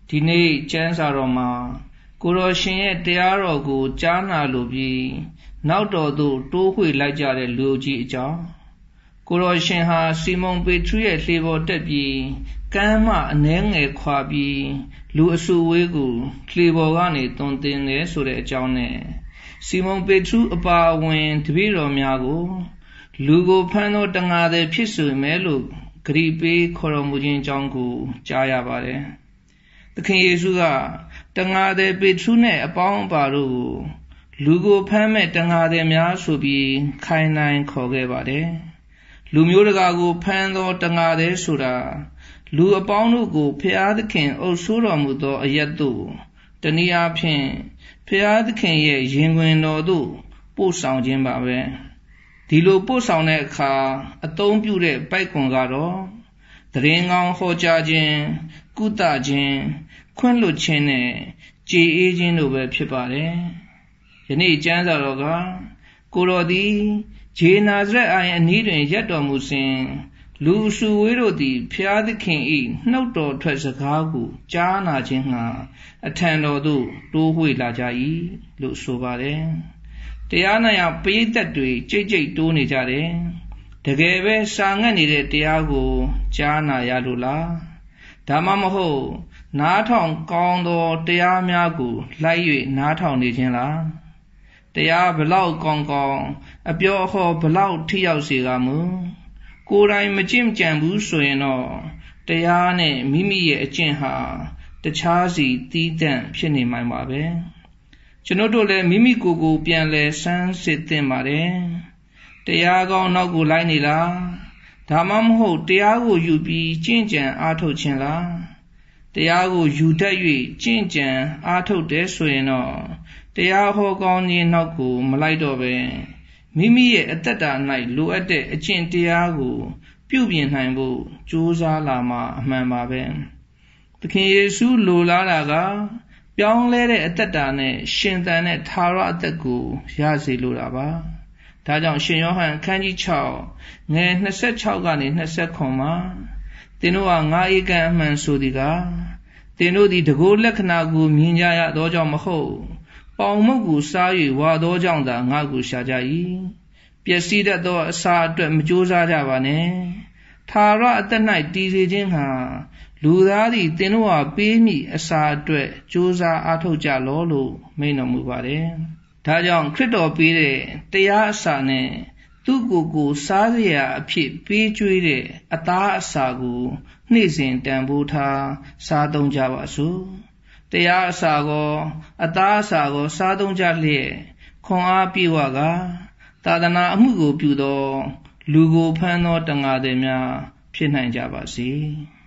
ဒီနေ့ကျမ်းစာတော်မှာကိုတော်ရှင်ရဲ့တရားတော်ကိုကြားနာလိုပြီးနောက်တော်သို့တိုးဝှေ့လိုက်ကြတဲ့လူကြီးအကြောင်းကိုတော်ရှင်ဟာစီမုန်ပေထရုရဲ့လှေပေါ်တက်ပြီးကမ်းမှအနှဲငယ်ခွာပြီးလူအစုဝေးကိုလှေပေါ်ကနေတွန်းတင်တယ်ဆိုတဲ့အကြောင်းနဲ့စီမုန်ပေထရုအပါအဝင်တပည့်တော်များကိုလူကိုဖမ်းသောတငါသည်ဖြစ်စေမယ်လို့ဂရုပေးခေါ်တော်မူခြင်းအကြောင်းကိုကြားရပါတယ်။သခင်ယေရှုကတငါသည်ပေထရုနဲ့အပေါင်းအပါတို့ကိုလူကိုဖမ်းမဲ့တငါသည်များဆိုပြီးခိုင်းနိုင်ခေါ်ခဲ့ပါတယ်။လူမျိုးတကာကိုဖမ်းသောတငါသည်ဆိုတာလူအပေါင်းတို့ကိုဖျားသခင်အုပ်ဆိုးတော်မူသောအရက်သို့တနည်းအားဖြင့်ဖျားသခင်ရဲ့ရင်ခွင်တော်သို့ပို့ဆောင်ခြင်းပါပဲဒီလိုပို့ဆောင်တဲ့အခါအသုံးပြုတဲ့ပိုက်ကွန်ကတော့သတင်းကောင်းဟောကြားခြင်းကုသခြင်းခွင့်လွှတ်ခြင်းနဲ့ကြေအေးခြင်းတို့ပဲဖြစ်ပါတယ်ယနေ့ကျမ်းစာတော်ကကိုတော်သည်ဂျေနာဇရက်အိုင်အနီးတွင်ရပ်တော်မူစဉ်လူအစုဝေးတို့သည်ဖျားသခင်၏နှုတ်တော်ထွက်စကားကိုကြားနာခြင်းငှာအထံတော်သို့တိုးဝှေ့လာကြ၏လို့ဆိုပါတယ်တရားနာရပရိသတ်တွေကြိတ်ကြိတ်တိုးနေကြတယ်တကယ်ပဲစာငတ်နေတဲ့တရားကိုကြားနာရလို့လားဒါမှမဟုတ်နားထောင်ကောင်းသောတရားများကိုလိုက်၍နားထောင်နေခြင်းလားတရားဘလောက်ကောင်းကောင်းအပြောအဟောဘလောက်ထိရောက်စေကမူကိုယ်တိုင်မကျင့်ကြံဘူးဆိုရင်တော့တရားနဲ့မိမိရဲ့အကျင့်ဟာတခြားစီတီးတန့်ဖြစ်နေမှာပါပဲကျွန်တော်တို့လည်းမိမိကိုယ်ကိုပြန်လဲစမ်းစစ်သင့်ပါတယ်တရားကောင်းနောက်ကိုလိုက်နေလားဒါမှမဟုတ်တရားကိုယူပြီးကျင့်ကြံအားထုတ်ခြင်းလားတရားကိုယူတတ်၍ကျင့်ကြံအားထုတ်တယ်ဆိုရင်တော့တရားဟောကောင်းခြင်းနောက်ကိုမလိုက်တော့ပဲမိမိရဲ့အသက်တာ၌လိုအပ်တဲ့အကျင့်တရားကိုပြုပြင်နိုင်ဖို့ကြိုးစားလာမှာအမှန်ပါပဲသခင်ယေရှုလိုလားတာကပြောင်းလဲတဲ့အသက်တာနဲ့ရှင်သန်တဲ့သာရအသက်ကိုရစေလိုတာပါဒါကြောင့်ရှင်ယောဟန်အခန်းကြီး6ငယ်26ကနေ29မှာသင်တို့ဟာငါဧကန်အမှန်ဆိုသည်ကသင်တို့သည်တကိုယ်လက္ခဏာကိုမြင်ကြရသောကြောင့်မဟုတ်ပေါင်မုတ်ကိုစား၍ဝါသောကြောင့်သာငါကိုရှာကြ၏ပျက်စီးတတ်သောအစာအတွက်မကြိုးစားကြပါနဲ့သာရအသက်၌တည်စေခြင်းဟာလူသားသည်သင်တို့ဟာပေးမိအစာအတွက်ကြိုးစားအားထုတ်ကြလောလို့မိန့်တော်မူပါတယ်ဒါကြောင့်ခရစ်တော်ပေးတဲ့တရားအစာနဲ့သူ့ကိုယ်ကိုစားစရာအဖြစ်ပေးကျွေးတဲ့အသားအစာကိုနေ့စဉ်တန်ဖိုးထားစားသုံးကြပါစို့တရားအစာကောအသားအစာကောစားသုံးကြလျက်ခွန်အားပြေဝကသာသနာအမှုကိုပြုသောလူကိုဖမ်းသောတန်ဃာသည်များဖြစ်နိုင်ကြပါစေ